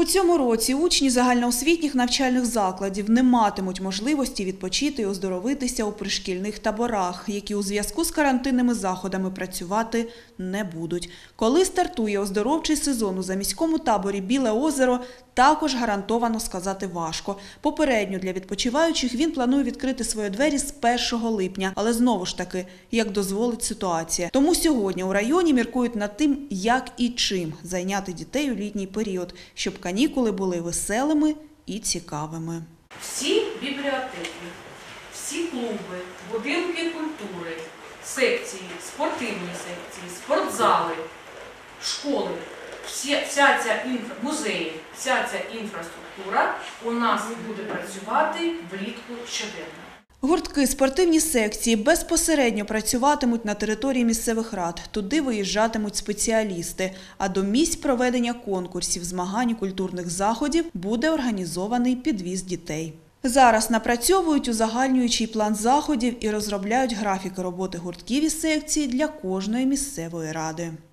У цьому році учні загальноосвітніх навчальних закладів не матимуть можливості відпочити і оздоровитися у пришкільних таборах, які у зв'язку з карантинними заходами працювати не будуть. Коли стартує оздоровчий сезон у заміському таборі «Біле озеро», також гарантовано сказати важко. Попередньо для відпочиваючих він планує відкрити свої двері з 1 липня, але знову ж таки, як дозволить ситуація. Тому сьогодні у районі міркують над тим, як і чим зайняти дітей у літній період, щоб канікули були веселими і цікавими. Всі бібліотеки, всі клуби, будинки культури, секції, спортивні секції, спортзали, школи, музеї, вся ця інфраструктура у нас буде працювати влітку щоденно. Гуртки, спортивні секції безпосередньо працюватимуть на території місцевих рад. Туди виїжджатимуть спеціалісти. А до місць проведення конкурсів, змагань і культурних заходів буде організований підвіз дітей. Зараз напрацьовують узагальнюючий план заходів і розробляють графіки роботи гуртків і секцій для кожної місцевої ради.